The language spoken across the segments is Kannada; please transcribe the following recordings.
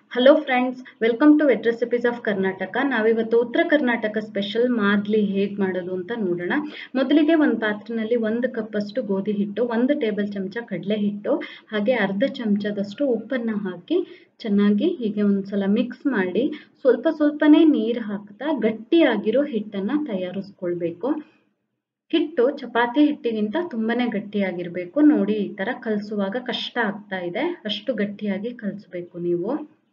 Hello friends, welcome to veg recipes of Karnataka. ನಾವಿವತ್ತು ಉತ್ತರ ಕರ್ನಾಟಕ ಸ್ಪೆಷಲ್ ಮಾದ್ಲಿ ಹೇಗೆ ಮಾಡೋದು ಅಂತ ನೋಡೋಣ. ಮೊದಲಿಗೆ ಒಂದು ಪಾತ್ರೆಯಲ್ಲಿ 1 ಕಪ್ ಅಷ್ಟು ಗೋಧಿ ಹಿಟ್ಟು, 1 ಟೇಬಲ್ ಚಮಚ ಕಡಲೆ ಹಿಟ್ಟು, ಹಾಗೆ ಅರ್ಧ ಚಮಚದಷ್ಟು ಉಪ್ಪನ್ನು ಹಾಕಿ ಚೆನ್ನಾಗಿ ಹೀಗೆ ಒಂದ್ಸಲ ಮಿಕ್ಸ್ ಮಾಡಿ ಸ್ವಲ್ಪನೇ ನೀರು ಹಾಕ್ತಾ ಗಟ್ಟಿಯಾಗಿರೋ ಹಿಟ್ಟನ್ನು ತಯಾರಿಸ್ಕೊಳ್ಬೇಕು. ಹಿಟ್ಟು ಚಪಾತಿ ಹಿಟ್ಟಿಗಿಂತ ತುಂಬಾನೇ ಗಟ್ಟಿಯಾಗಿರ್ಬೇಕು. ನೋಡಿ, ಈ ತರ ಕಲಸುವಾಗ ಕಷ್ಟ ಆಗ್ತಾ ಇದೆ, ಅಷ್ಟು ಗಟ್ಟಿಯಾಗಿ ಕಲಸಬೇಕು ನೀವು.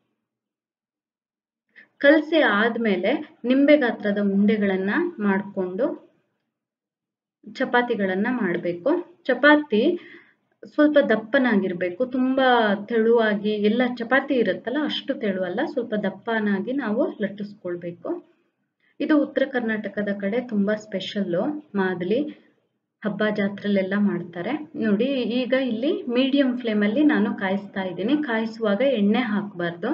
ಕಲಸಿ ಆದ್ಮೇಲೆ ನಿಂಬೆ ಗಾತ್ರದ ಉಂಡೆಗಳನ್ನ ಮಾಡಿಕೊಂಡು ಚಪಾತಿಗಳನ್ನ ಮಾಡಬೇಕು. ಚಪಾತಿ ಸ್ವಲ್ಪ ದಪ್ಪನಾಗಿರ್ಬೇಕು, ತುಂಬಾ ತೆಳುವಾಗಿ ಎಲ್ಲ ಚಪಾತಿ ಇರುತ್ತಲ್ಲ ಅಷ್ಟು ತೆಳುವಲ್ಲ, ಸ್ವಲ್ಪ ದಪ್ಪನಾಗಿ ನಾವು ಲಟ್ಟಿಸ್ಕೊಳ್ಬೇಕು. ಇದು ಉತ್ತರ ಕರ್ನಾಟಕದ ಕಡೆ ತುಂಬಾ ಸ್ಪೆಷಲ್ಲು ಮಾದಲಿ. ಹಬ್ಬ ಜಾತ್ರೆಲೆಲ್ಲ ಮಾಡ್ತಾರೆ. ನೋಡಿ, ಈಗ ಇಲ್ಲಿ ಮೀಡಿಯಂ ಫ್ಲೇಮಲ್ಲಿ ನಾನು ಕಾಯಿಸ್ತಾ ಇದ್ದೀನಿ. ಕಾಯಿಸುವಾಗ ಎಣ್ಣೆ ಹಾಕಬಾರ್ದು.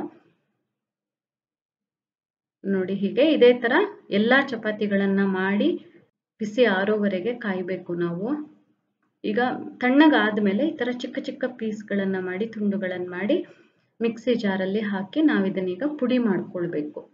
ನೋಡಿ, ಹೀಗೆ ಇದೇ ತರ ಎಲ್ಲಾ ಚಪಾತಿಗಳನ್ನ ಮಾಡಿ ಬಿಸಿ ಆರೋವರೆಗೆ ಕಾಯಬೇಕು ನಾವು. ಈಗ ತಣ್ಣಗಾದ್ಮೇಲೆ ಈ ತರ ಚಿಕ್ಕ ಚಿಕ್ಕ ಪೀಸ್ಗಳನ್ನ ಮಾಡಿ, ತುಂಡುಗಳನ್ನ ಮಾಡಿ ಮಿಕ್ಸಿ ಜಾರಲ್ಲಿ ಹಾಕಿ ನಾವಿದನ್ನೀಗ ಪುಡಿ ಮಾಡ್ಕೊಳ್ಬೇಕು.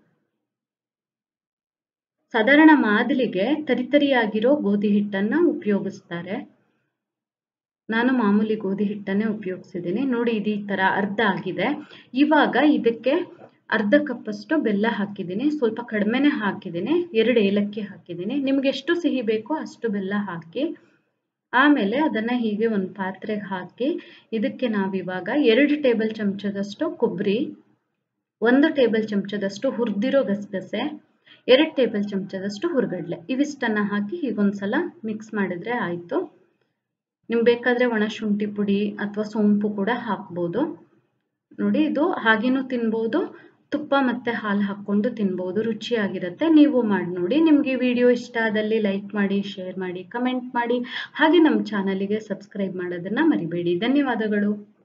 ಸಾಧಾರಣ ಮಾದಲಿಗೆ ತರಿತರಿಯಾಗಿರೋ ಗೋಧಿ ಹಿಟ್ಟನ್ನ ಉಪಯೋಗಿಸ್ತಾರೆ. ನಾನು ಮಾಮೂಲಿ ಗೋಧಿ ಹಿಟ್ಟನ್ನೇ ಉಪಯೋಗಿಸಿದ್ದೀನಿ. ನೋಡಿ, ಇದು ಈ ತರ ಅರ್ಧ ಆಗಿದೆ. ಇವಾಗ ಇದಕ್ಕೆ ಅರ್ಧ ಕಪ್ ಅಷ್ಟು ಬೆಲ್ಲ ಹಾಕಿದ್ದೀನಿ, ಸ್ವಲ್ಪ ಕಡಿಮೆನೆ ಹಾಕಿದ್ದೀನಿ, 2 ಏಲಕ್ಕಿ ಹಾಕಿದ್ದೀನಿ. ನಿಮ್ಗೆ ಎಷ್ಟು ಸಿಹಿ ಬೇಕೋ ಅಷ್ಟು ಬೆಲ್ಲ ಹಾಕಿ ಆಮೇಲೆ ಅದನ್ನ ಹೀಗೆ ಒಂದು ಪಾತ್ರೆಗೆ ಹಾಕಿ ಇದಕ್ಕೆ ನಾವಿವಾಗ 2 ಟೇಬಲ್ ಚಮಚದಷ್ಟು ಕೊಬ್ಬರಿ, 1 ಟೇಬಲ್ ಚಮಚದಷ್ಟು ಹುರಿದಿರೋ ಗಸಗಸೆ, 2 ಟೇಬಲ್ ಚಮಚದಷ್ಟು ಹುರ್ಗಡ್ಲೆ, ಇವಿಷ್ಟನ್ನ ಹಾಕಿ ಹೀಗೊಂದ್ಸಲ ಮಿಕ್ಸ್ ಮಾಡಿದ್ರೆ ಆಯ್ತು. ನಿಮ್ಗೆ ಬೇಕಾದ್ರೆ ಒಣ ಶುಂಠಿ ಪುಡಿ ಅಥವಾ ಸೋಂಪು ಕೂಡ ಹಾಕ್ಬೋದು. ನೋಡಿ, ಇದು ಹಾಗೇನೂ ತಿನ್ಬೋದು, ತುಪ್ಪ ಮತ್ತೆ ಹಾಲು ಹಾಕ್ಕೊಂಡು ತಿನ್ಬೋದು, ರುಚಿಯಾಗಿರುತ್ತೆ. ನೀವು ಮಾಡಿ ನೋಡಿ. ನಿಮಗೆ ವಿಡಿಯೋ ಇಷ್ಟ ಆದಲ್ಲಿ ಲೈಕ್ ಮಾಡಿ, ಶೇರ್ ಮಾಡಿ, ಕಮೆಂಟ್ ಮಾಡಿ, ಹಾಗೆ ನಮ್ಮ ಚಾನಲಿಗೆ ಸಬ್ಸ್ಕ್ರೈಬ್ ಮಾಡೋದನ್ನ ಮರಿಬೇಡಿ. ಧನ್ಯವಾದಗಳು.